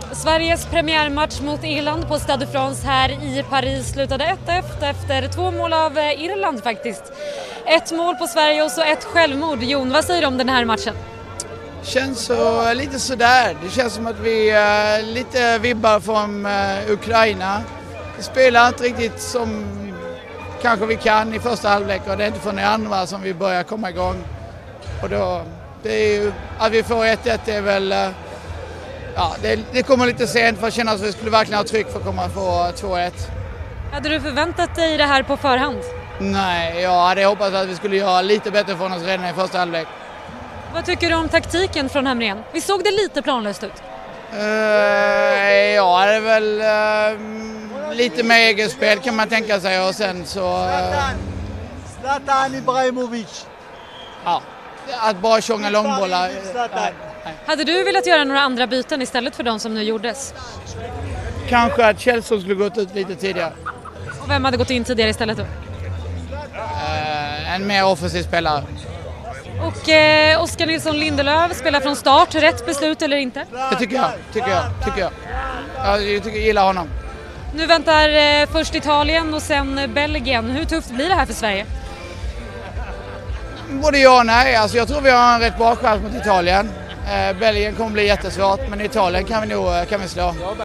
Sveriges premiärmatch mot Irland på Stade de France här i Paris slutade 1-1 efter 2 mål av Irland faktiskt. 1 mål på Sverige och så 1 självmord. Jon, vad säger du om den här matchen? Känns så lite sådär. Det känns som att vi lite vibbar från Ukraina. Vi spelar inte riktigt som kanske vi kan i första halvlek och det är inte från i andra som vi börjar komma igång. Och då, det är ju, att vi får 1-1 är väl... Ja, det kommer lite sent för att känna att vi skulle verkligen ha tryck för att komma få 2-1. Hade du förväntat dig det här på förhand? Nej, jag hade hoppats att vi skulle göra lite bättre från oss redan i första halvlek. Vad tycker du om taktiken från Hamrén? Vi såg det lite planlöst ut. Ja, det är väl lite mer egenspel kan man tänka sig och sen så... Zlatan Ibrahimovic. Ja, att bara tjonga långbollar. Hade du velat göra några andra byten istället för de som nu gjordes? Kanske att Chelsea skulle gått ut lite tidigare. Och vem hade gått in tidigare istället då? En mer offensiv spelare. Och Oskar Nilsson Lindelöf spelar från start. Rätt beslut eller inte? Det tycker jag. Jag gillar honom. Nu väntar först Italien och sen Belgien. Hur tufft blir det här för Sverige? Både ja och nej. Alltså jag tror vi har en rätt bra chans mot Italien. Belgien kommer bli jättesvårt, men Italien kan vi slå.